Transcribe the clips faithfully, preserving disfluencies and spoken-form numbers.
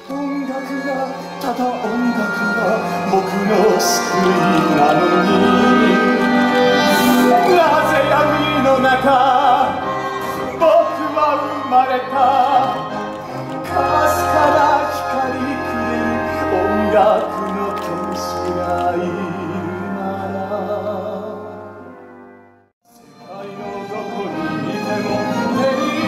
音楽がただ音楽が僕の救いなのに、なぜ闇の中僕は生まれた。かすかな光くれる音楽の天使がいるなら、世界のどこにいても手に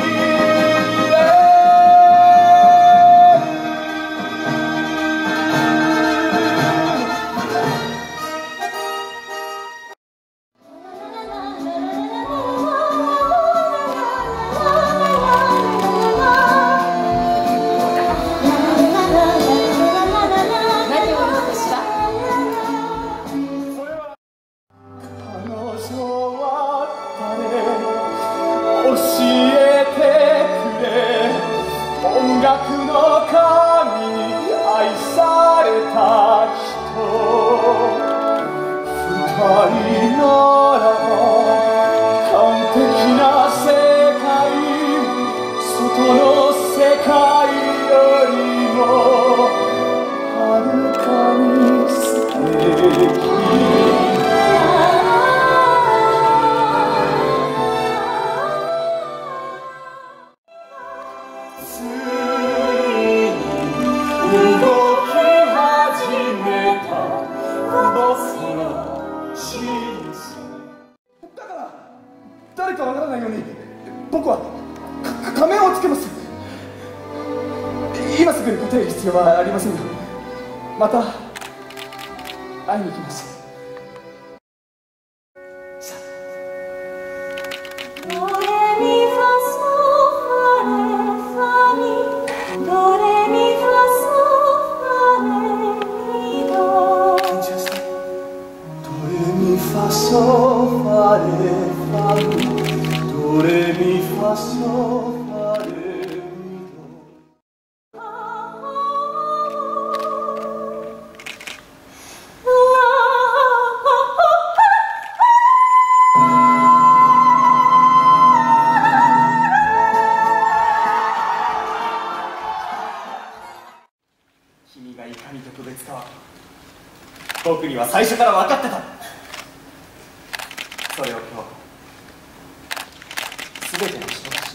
教えてくれ、音楽の神に愛された人。二人ならば完璧な世界、外の世界よりもはるかに素敵。だから誰かわからないように僕は仮面をつけます。今すぐに答える必要はありませんよ。また会いに行きます。さあ。ファソファレファミドレミファソファレミド。君がいかに特別かは僕には最初から分かってた。それを今日全ての人たち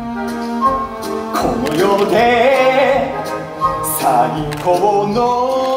この世で最高の